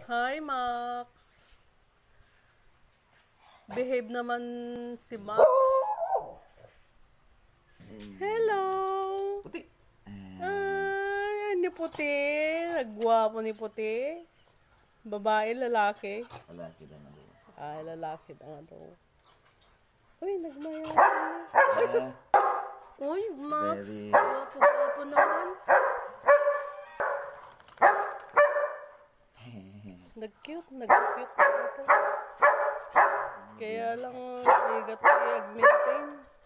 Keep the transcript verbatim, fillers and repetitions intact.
Hi, Max. Behave naman si Max. Hello. Puti. Ay, ni Puti. Nagwapo ni Puti. Babae, lalaki. Lalaki lang ano. Ay, lalaki na nga daw. Uy, nagmaya. Uy, sus. Uy, Max. Very- Gwapo-gwapo naman. Nag-cute, nag-cute. Kaya lang, ligat ko i-maintain.